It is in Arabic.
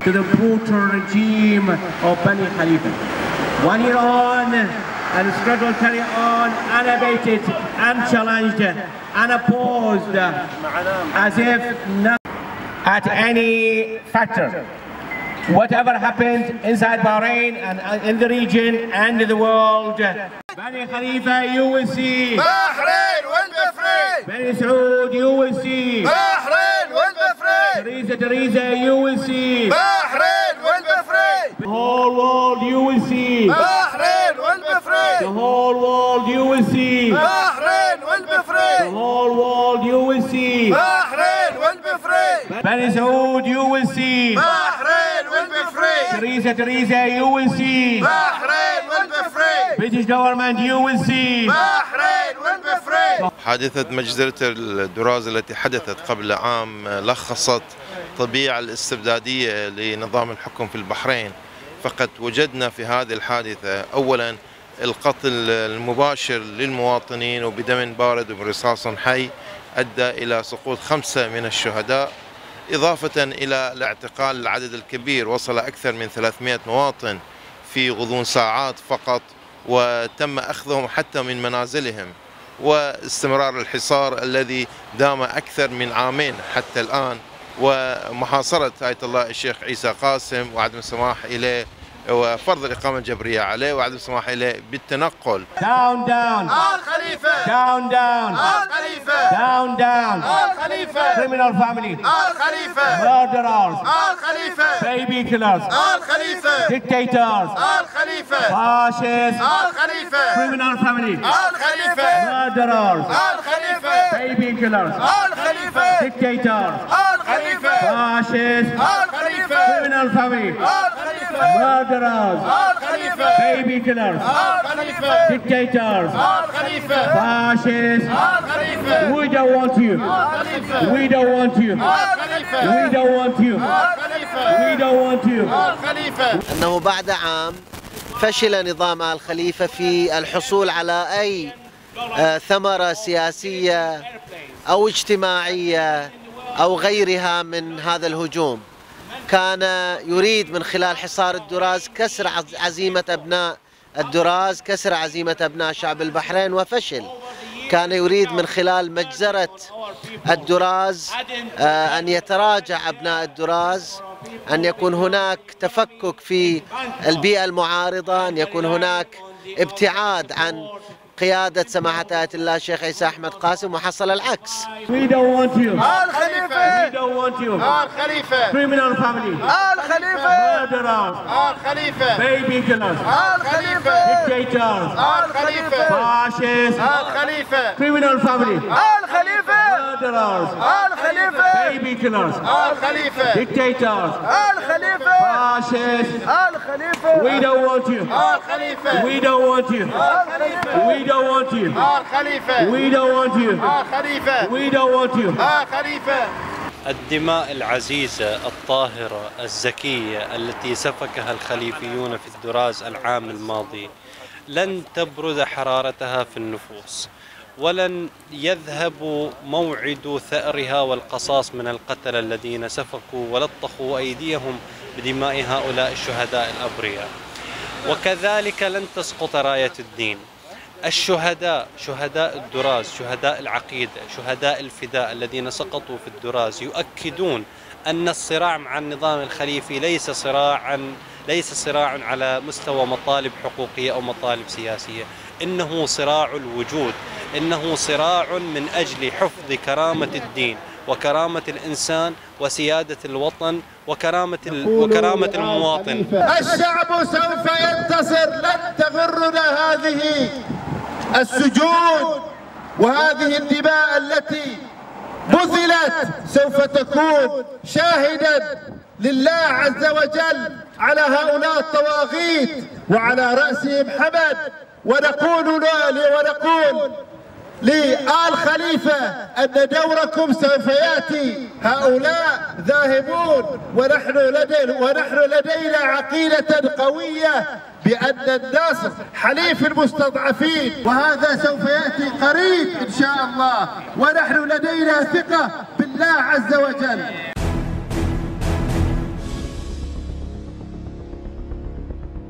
to the brutal regime of Bani Khalifa. 1 year on, and the struggle carry on unabated, unchallenged, unopposed, as if not at any factor. Whatever happened inside Bahrain and in the region and in the world, Bani Khalifa, you will see. Bahrain will be free. Bani Saud, you will see. Bahrain will be free. Teresa, you will see. Bahrain will be free. The whole world, you will see. Bahrain will be free. The whole world, you will see. Bahrain will be free. The whole world, you will see. Bahrain will be free. Bani Saud, you will see. Bahrain will be free. Teresa, you will see. Bahrain will be free. British government, you will see. Bahrain will be free. حادثة مجزرة الدراز التي حدثت قبل عام لخصت طبيعة الاستبدادية لنظام الحكم في البحرين، فقد وجدنا في هذه الحادثة أولا القتل المباشر للمواطنين وبدم بارد وبرصاص حي أدى إلى سقوط 5 من الشهداء، إضافة إلى الاعتقال العدد الكبير وصل أكثر من 300 مواطن في غضون ساعات فقط، وتم أخذهم حتى من منازلهم، واستمرار الحصار الذي دام أكثر من عامين حتى الآن، ومحاصرة آية الله الشيخ عيسى قاسم وعدم السماح إليه وفرض الإقامة الجبرية عليه وعدم السماح إليه بالتنقل. Down, down. Al Khalifa. Down, down. Al Khalifa. Down, down. Al Khalifa. Criminal family. Al Khalifa. Murderers. Al Khalifa. Baby killers. Al Khalifa. Dictators. Al Khalifa. Fascists. Al Khalifa. Criminal family. Al Khalifa. Murderers. Al Khalifa. Baby killers. Al Khalifa. Dictators. Al Khalifa. Fascists. Al Khalifa. Criminal family. Al Khalifa. Murderers. Al Khalifa. Baby killers. Al Khalifa. Dictators. Al Khalifa. Fascists. Al Khalifa. We don't want you. Al Khalifa. We don't want you. Al Khalifa. We don't want you. Al Khalifa. We don't want you. Al Khalifa. أنه بعد عام فشل نظام آل خليفة في الحصول على أي ثمرة سياسية أو اجتماعية أو غيرها من هذا الهجوم. كان يريد من خلال حصار الدراز كسر عزيمة أبناء الدراز، كسر عزيمة أبناء شعب البحرين، وفشل. كان يريد من خلال مجزرة الدراز أن يتراجع أبناء الدراز، أن يكون هناك تفكك في البيئة المعارضة، أن يكون هناك ابتعاد عن قيادة سماحة آية الله الشيخ عيسى أحمد قاسم، وحصل العكس. We don't want you. Al Khalifa. We don't want you. Al Khalifa. Criminal family. Al Khalifa. Murderers. Al Khalifa. Baby killers. Al Khalifa. Dictators. Al Khalifa. Fascists. Al Khalifa. Criminal family. Al Khalifa. Murderers. Al Khalifa. Baby killers. Al Khalifa. Dictators. Al Khalifa. Fascists. Al Khalifa. We don't want you. Al Khalifa. We don't want you. Al Khalifa. We don't want you. Al Khalifa. We don't want you. Al Khalifa. We don't want you. Al Khalifa. الدماء العزيزة الطاهرة الزكية التي سفكها الخليفيون في الدراز العام الماضي لن تبرد حرارتها في النفوس، ولن يذهب موعد ثأرها والقصاص من القتلة الذين سفكوا ولطخوا أيديهم بدماء هؤلاء الشهداء الأبرياء. وكذلك لن تسقط راية الدين. الشهداء، شهداء الدراز، شهداء العقيدة، شهداء الفداء الذين سقطوا في الدراز يؤكدون أن الصراع مع النظام الخليفي ليس صراع على مستوى مطالب حقوقية أو مطالب سياسية، إنه صراع الوجود، إنه صراع من أجل حفظ كرامة الدين وكرامة الإنسان وسيادة الوطن وكرامة المواطن. الشعب سوف ينتصر، لن تغرنا هذه السجون وهذه الدماء التي بذلت، سوف تكون شاهدا لله عز وجل على هؤلاء الطواغيت وعلى رأسهم حمد. ونقول لآل خليفة أن دوركم سوف يأتي، هؤلاء ذاهبون، ونحن لدينا عقيدة قوية بأن النصر حليف المستضعفين، وهذا سوف يأتي قريب إن شاء الله، ونحن لدينا ثقة بالله عز وجل.